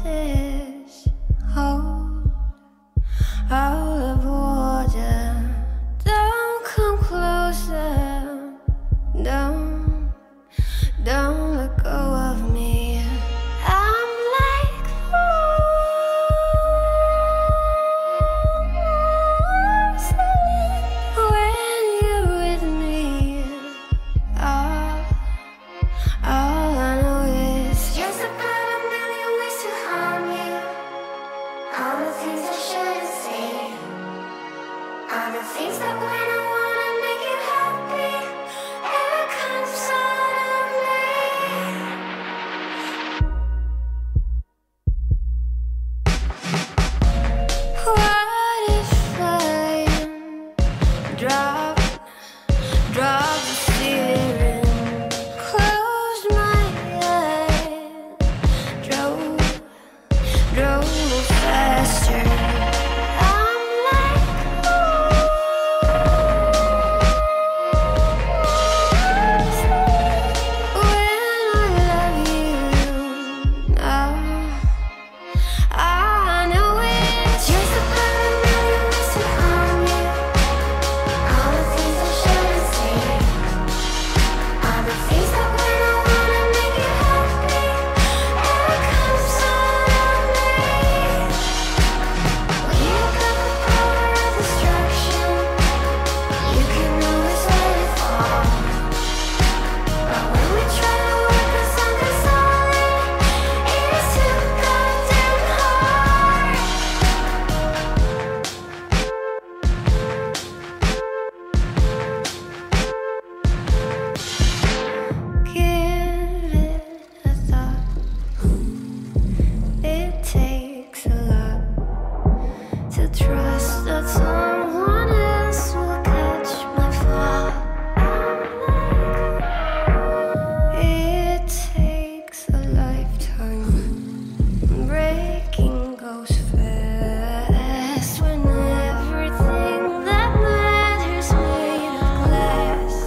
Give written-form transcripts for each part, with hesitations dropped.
this hold all of water. Don't come closer. Don't let go of me. I'm like when you're with me. All I know is just about a million ways to harm you. All the things I shouldn't say. All the things that when I wanna make you happy, it comes out of me. What if I drop the steering, closed my eyes, drove faster. I'm like when I love you. I know it's just about a million ways to harm you. All the things I shouldn't say. All the things that when I wanna make you happy, it comes out of me. You got the power of destruction. You can always let it fall. But when we try to work on something solid, it's too goddamn hard. Give it a thought. It takes a lot to trust that someone else will catch my fall. It takes a lifetime. Breaking goes fast when everything that matters made of glass.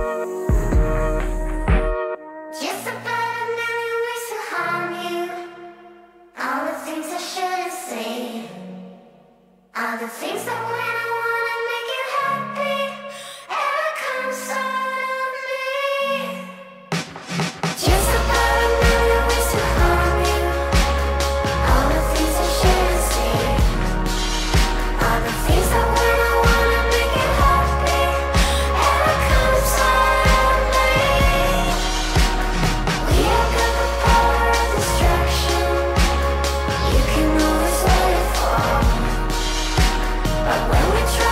Just about a million ways to harm you. All the things I shouldn't say. All the things that when I wanna make you happy, it comes out of me. Just about a million ways to harm you. All the things I shouldn't say. All the things that when I wanna make you happy, it comes out of me. We have got the power of destruction. You can always let it fall. But when we try